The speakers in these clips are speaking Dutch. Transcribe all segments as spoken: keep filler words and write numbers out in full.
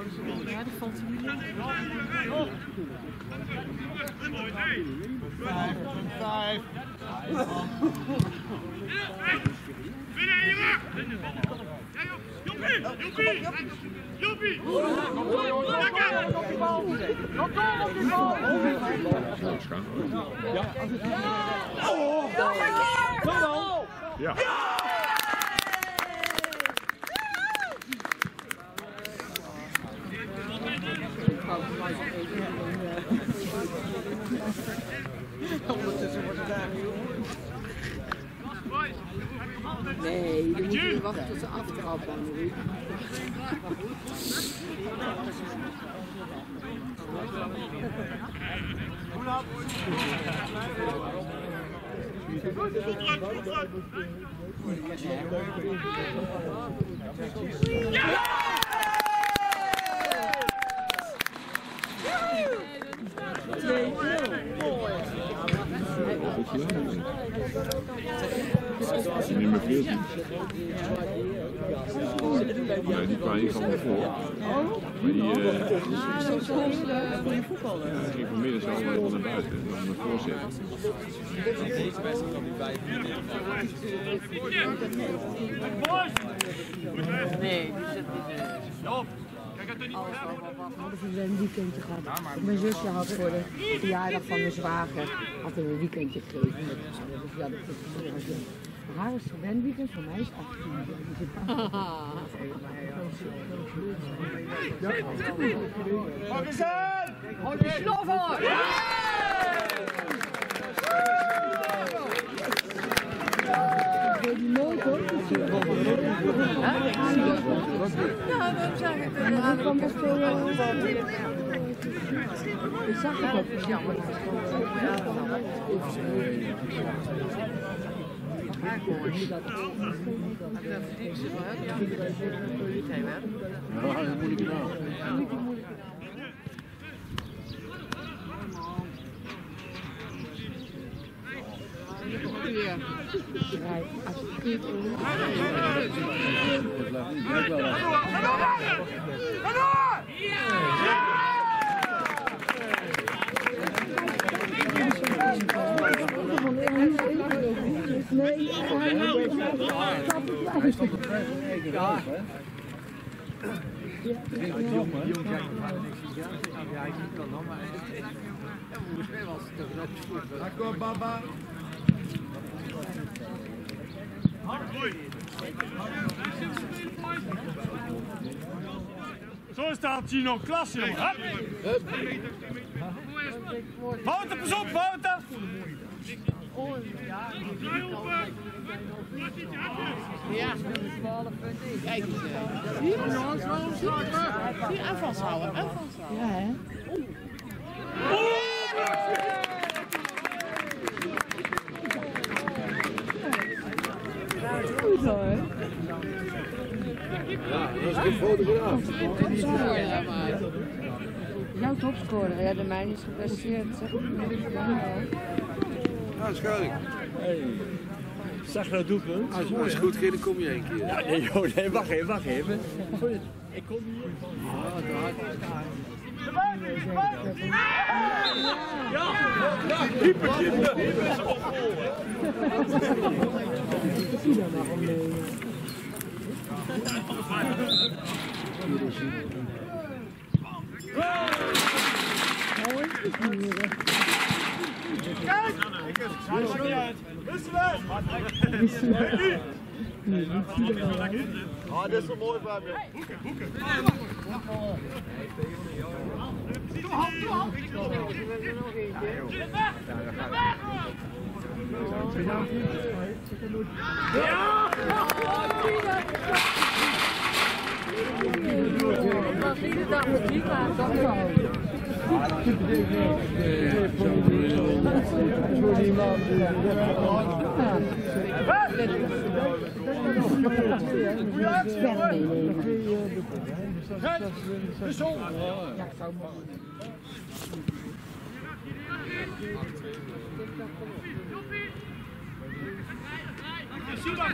Ja, dat valt niet. Vijf, vijf. Joepie! Joepie! Joepie! Ja. Ondertussen wordt het daar heel. Nee, dan moet je wachten tot ze aftrappen. Als je niet meer veertien. Nee, die kwam hier gewoon voor. Maar die, uh, die ging vanmiddag zo wel naar buiten en dan naar voorzitten. Deze wedstrijd kan die vijf minuten. Nee, die zit niet. Hadden we een weekendje gehad. Mijn zusje had voor de verjaardag van mijn zwager had een weekendje gegeven. Dus ja, dat is het. Haar is een weekend, voor mij is achttien. Pak eens aan! Houd je snoffer! Ik weet niet nooit hoor. Ja, dan zeg ik het. En dan kwam dat zo. Ik zag het ook. Jammer. Ja, dat moet ik nou. Ja. Nee, hij is Ja. Jong, jong zijn we vader niks gezien. Ja, ik niet kan dan, maar volgens mij was het toch goed. Akko, baba. Zo staat Gino, klasse jongen. Wouter, pas op, Wouter! Ja, kijk eens. Hier, jongens, waarom slaan we? Hier, en vasthouden, en vasthouden. Ja, hè? Goed hoor. Ja, dat is een foto gedaan. Topscorer, maar. Jouw topscorer, ja, de mijne is geblesseerd. Zeg ik niet. Ja, Schuiling. Hey. Zag je dat doelpunt? Als het goed ging, dan kom je één keer. Ja, nee, joh, nee, wacht even, wacht even. Ik kom hier. Ja, ja, keepertje. Zie daar maar om mee. Kijk! Hij is er niet uit. Wisselen! Ah, dit is wel mooi bij me. Hoeken, hoeken. Doe hand, doe hand. Ja!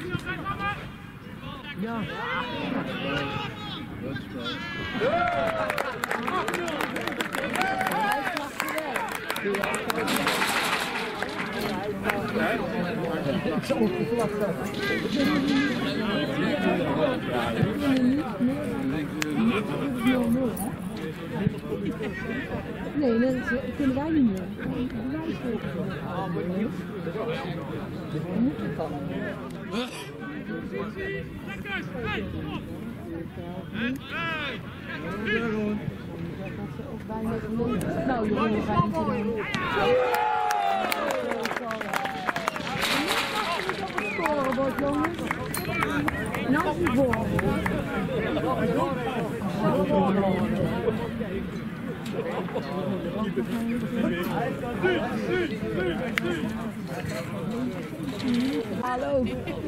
Ja. Zo opgevlakt ook. Nee, dat kunnen wij niet meer. Moet het dan? Nou, jullie gaan niet doen. Scoren wordt, jongens. Nou, die voor. Hallo.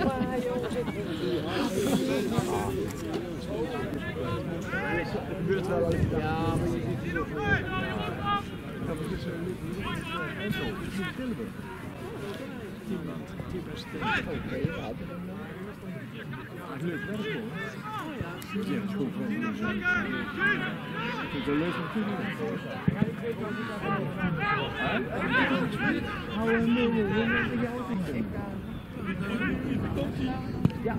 gebeurt wel eens. Ja, maar je ziet het ook. Dat is dus en zo. Tilburg. Tienland. Tienland. Oké, ja. Leuk werk hoor. Ja, dat is goed. Het is een leuk om te doen. Hou een nieuwe winnaar in je auto. Ja.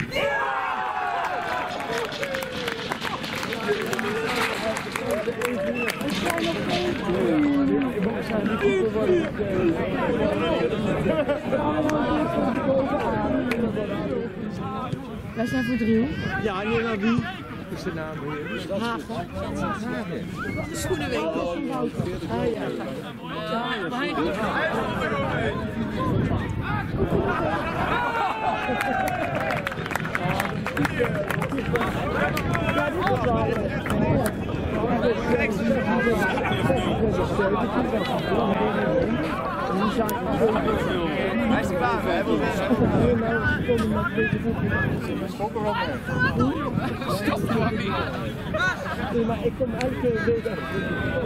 Wij zijn voor Driel. Ja, nee, maar wie is de naam? Hagen. De schoenenwinkel. Ah ja. Ja, maar hij Hij is klaar, hè? Stop er op. Stop er op. maar ik kom uit de